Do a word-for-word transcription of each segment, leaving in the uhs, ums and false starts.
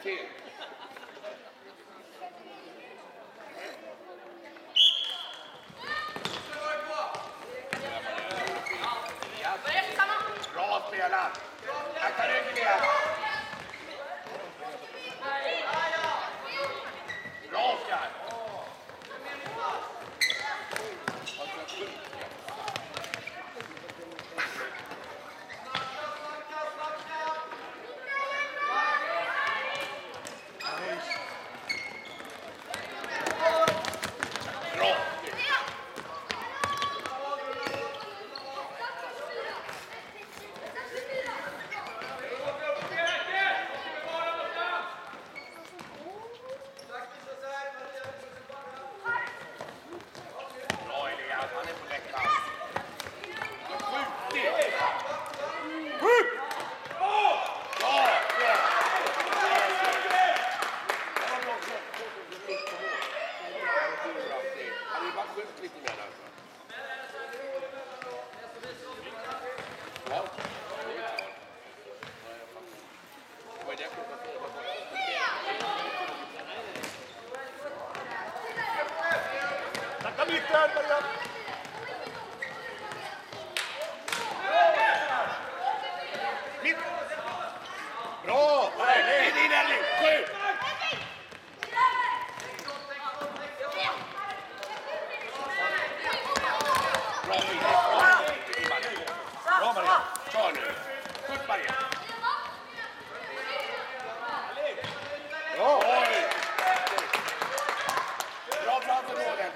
till. Bra spelat. Akta ryggen igen. Bra Oskar. Tacka mitten, Maria! Mitt! Bra! Nej, nej, nej, nej, nej! Skjut! Bra, Maria! Bra, Maria! Kör nu! Skjut, Maria! Bra! Bra framför någon!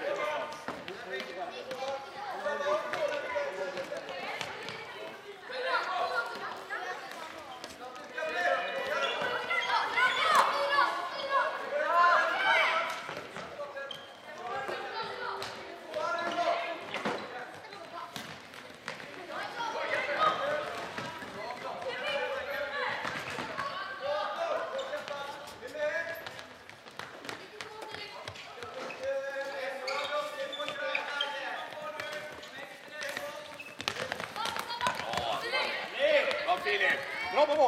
Bra på mål!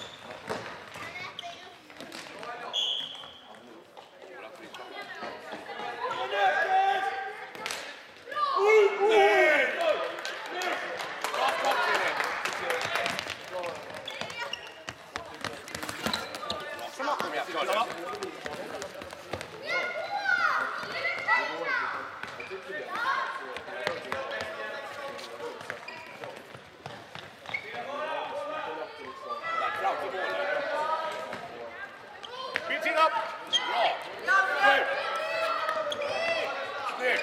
Pitching up! Bra! Snyggt! Snyggt!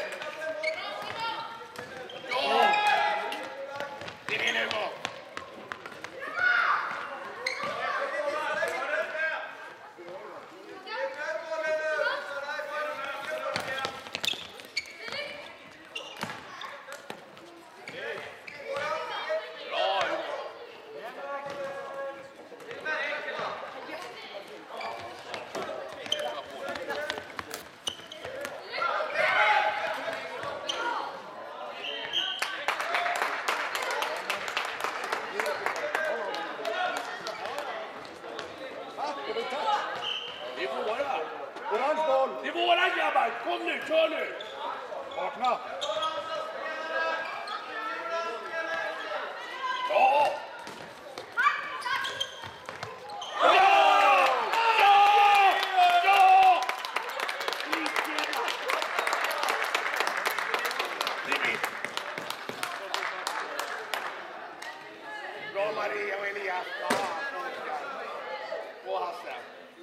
Ja! Det är nu då! Det är våra! Orange boll! Det är våra grabbar! Kom nu, kör nu! Vakna! Ja! Bra Maria och Elias. Ja, och Hasse.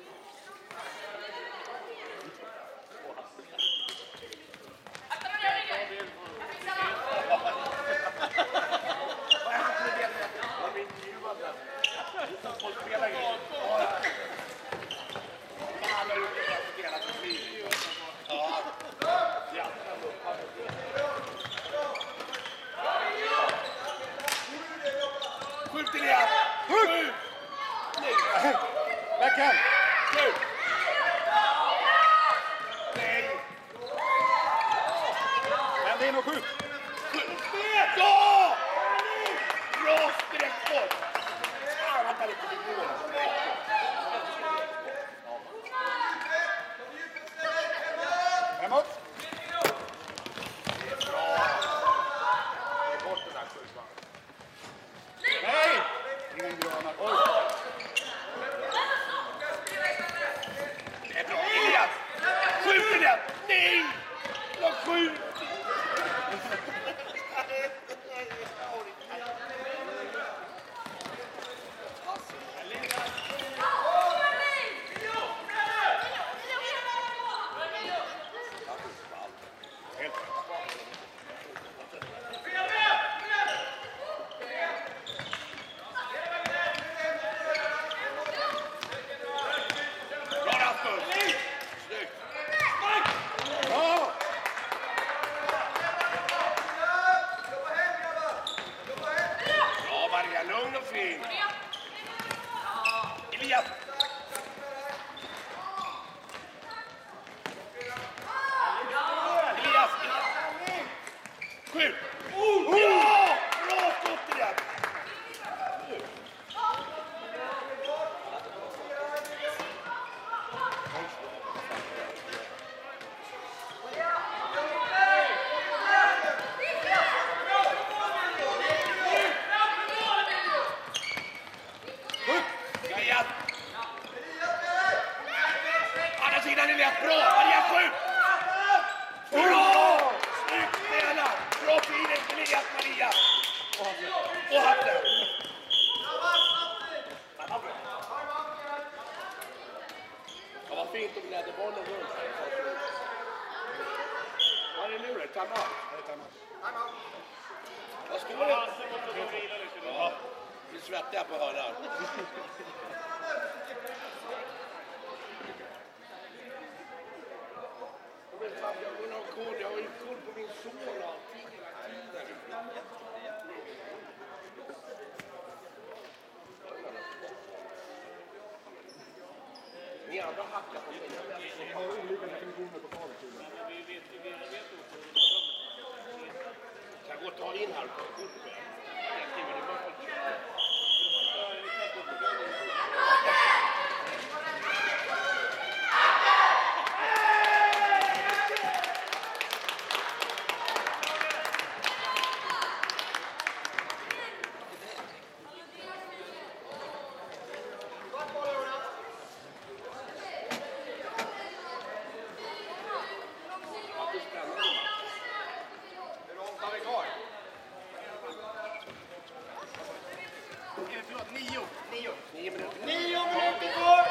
Skjut Elias! Skjut! Backhand! Skjut! Nej! Vänd in och skjut! Ja! Bra sträckskott! Ah, vänta lite, det går. fint om ni hade bollen runt. Vad är det nu då? Timeout? Vad står det? Ja, vi är svettiga på hörnan. Jag vet fan, jag vill ha koll. Jag har ju koll på min son och allting hela tiden. Ni andra hackar på mig. Vi har olika definitioner på talet. Kan jag gå och ta in här? Nio. Nio. Nio minuter. Nio minuter kvar!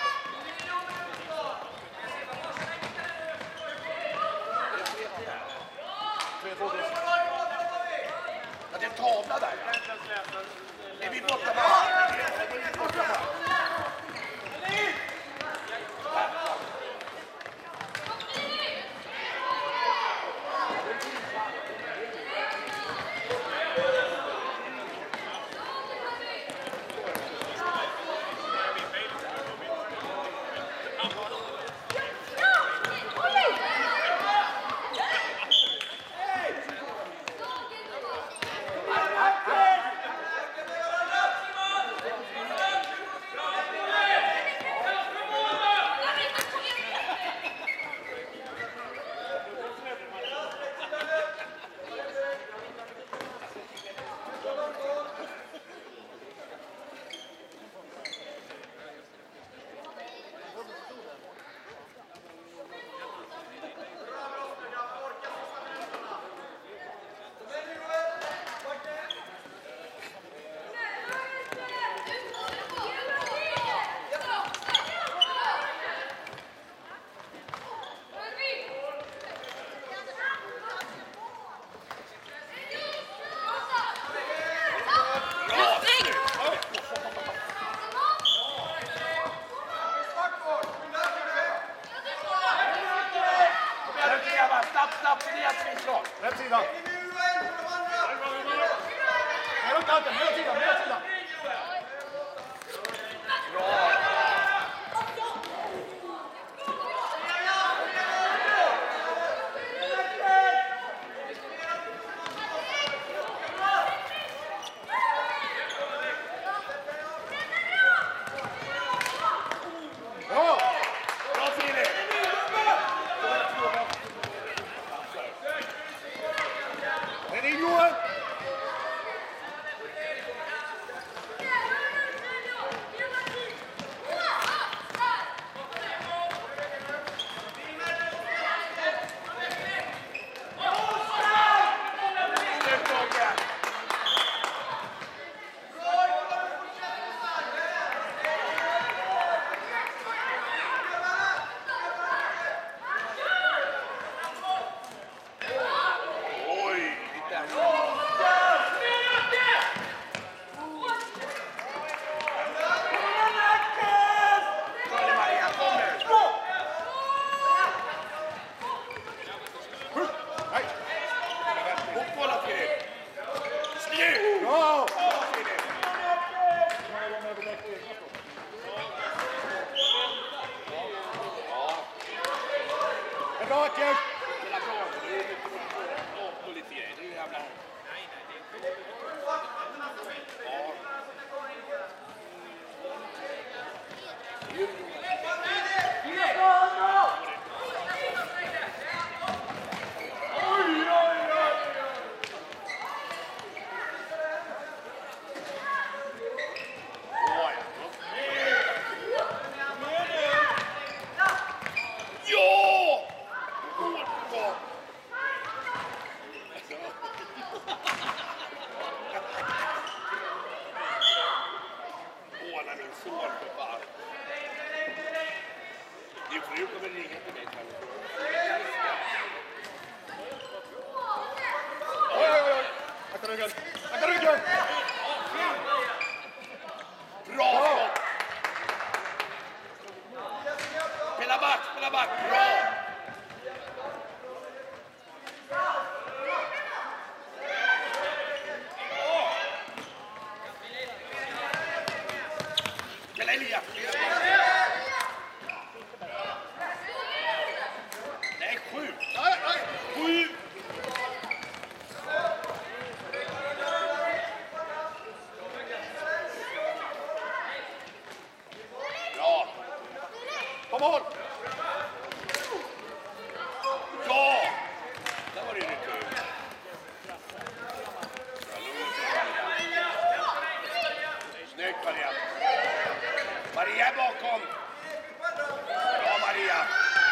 Ja, det är en tavla där. Är vi borta bara? Är vi borta bara? Rätt sida. Här upp kanten, hela tiden, hela tiden. Bra! Bra Filip! Den är Johan! Oj, lite. Kom Maria, kom nu. Nej! Fotbollen Filip. Styr! Bra! Bra Filip. Det är bra, Kjell! Spela bra. Det är mycket bra politik. Det är ju jävla... Ja. Oj. Ja! Hårt bra. Håna min son för fan. Nu kommer det ringa till mig. Oj, oj, oj. Akta ryggen. Akta ryggen. Bra! Spela back, spela back. Bra! Spela Elias. Nej, sju. Nej, nej. Sju. Bra. På mål. Ja! Där var det ju retur. Snyggt Maria. Maria är bakom. Bra Maria.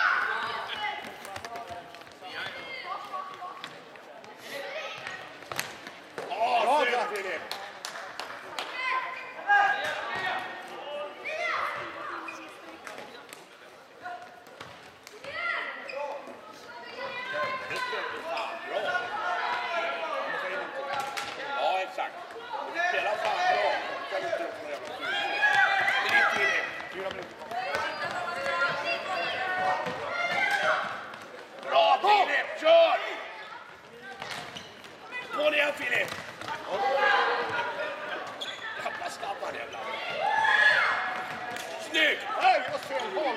Bra, Åh, bra, snyggt. Filip. Ja, exakt. Spela fan bra. Kan inte få någon jävla tur. Det är ditt Filip. Fyra minuter. Bra Filip, kör! På ner Filip! Jävla snabb han jävla. Snyggt! Nej, vad fel boll.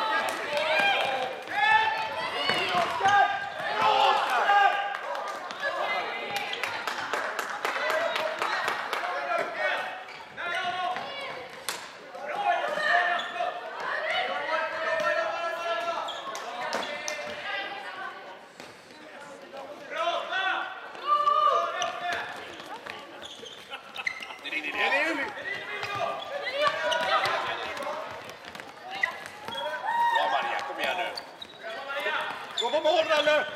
Det är din Det är idé. det. Bra Maria, kom igen nu. Gå på mål, Ralle.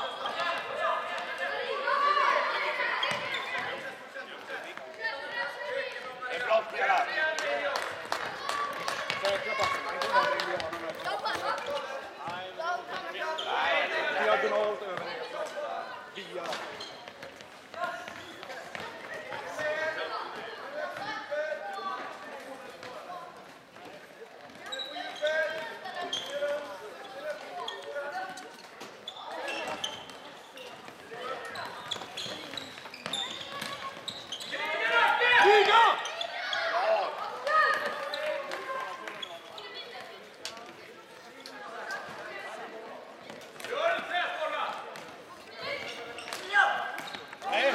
Det är bra spelat. Säkra backen. Inte bara det indianerna. Diagonalt över det. Via. Liga! Bra. Nej.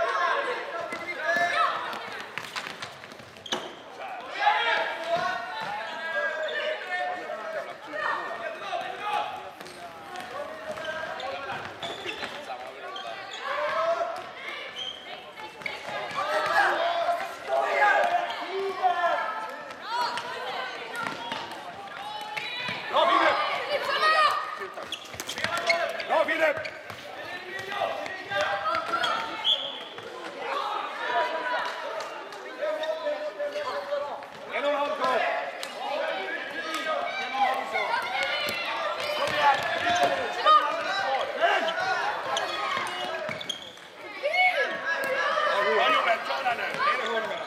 Bra, Filip! Bra, Filip! En och en halv kvar. Bra Joel, kör där nu. En och en halv.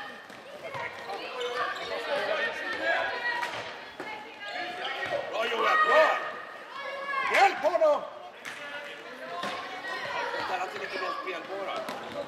Bra Joel, bra. Hjälp honom! Ställa till lite mer spel på då.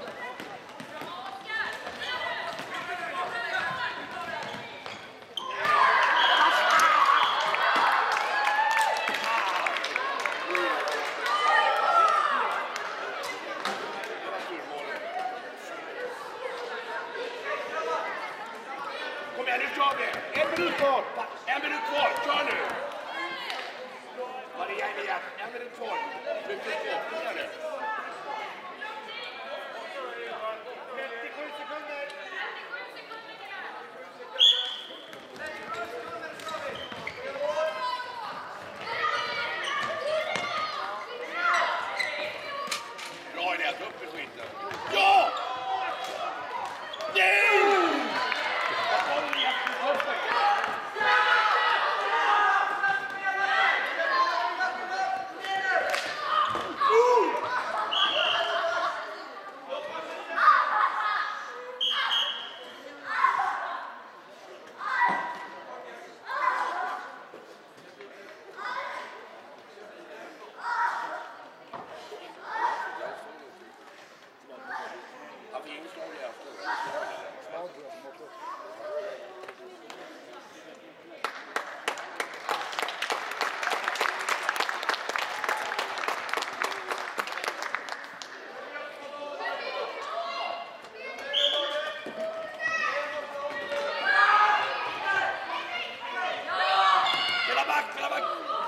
Kom igen, nu kör vi! En minut kvar. En minut kvar, kör nu! Maria Elias, en minut kvar. Slutet på, kom igen nu. trettiosju sekunder. Bra Elias, upp i skiten. Ja! Nej! Spela back, spela back!